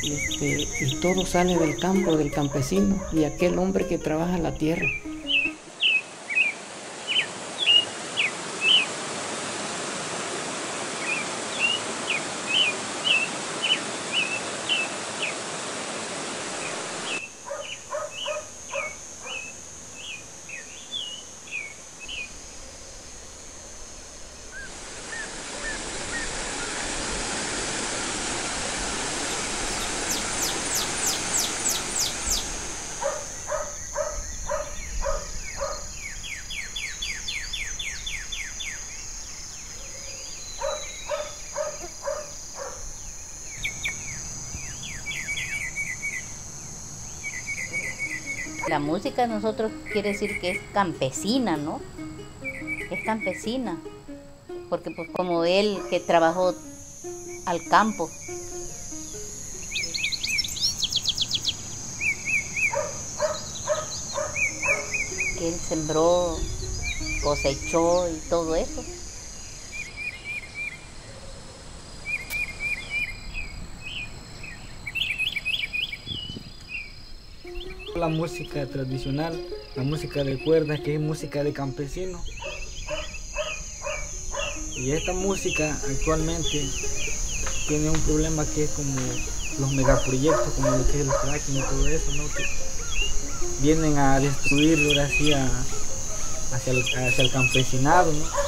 y todo sale del campo, del campesino y aquel hombre que trabaja la tierra. La música de nosotros quiere decir que es campesina, ¿no? Es campesina, porque pues como él que trabajó al campo, que él sembró, cosechó y todo eso. La música tradicional, la música de cuerdas, que es música de campesino. Y esta música actualmente tiene un problema que es como los megaproyectos, como lo que es el fracking y todo eso, ¿no? Que vienen a destruir ahora sí hacia el campesinado, ¿no?